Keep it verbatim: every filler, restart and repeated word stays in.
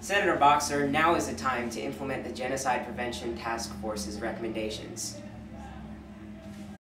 Senator Boxer, now is the time to implement the Genocide Prevention Task Force's recommendations.